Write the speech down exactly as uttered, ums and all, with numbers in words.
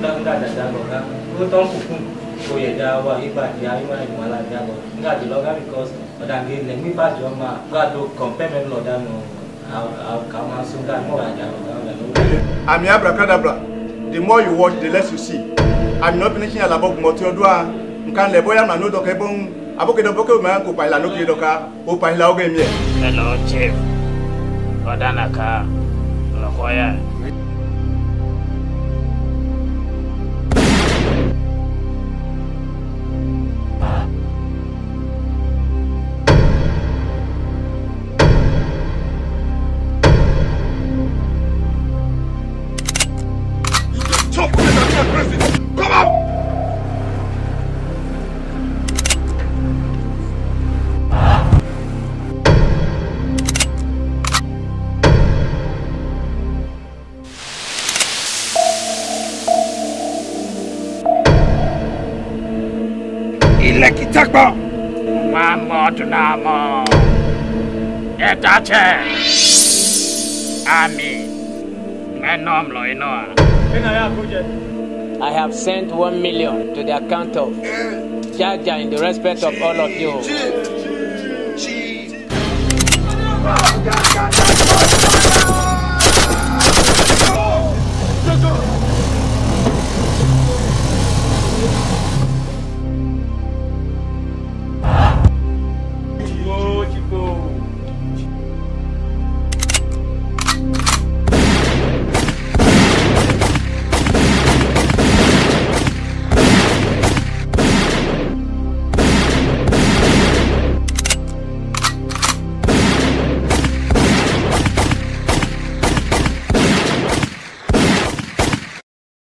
enggak enggak ada jago kan. Lu tong pupung koye Jawa iba dia iba malah jago. Enggak di loga because odang gini mi pa joma enggak do compare men lo dan kamu sudah mau aja. I'm abracadabra. The more you watch, the less you see. I'm not finishing a labo motiodua. Nkan lebo ya manu do kebon. Aboke do boke ma ko paila no kidoka. O paila o gemie. Hello chief. Odanaka. Lokoya. Lekitakba Mama tunamo Etache Ami Menomlo inoa. I have sent one million to the account of Jaja in the respect of all of you.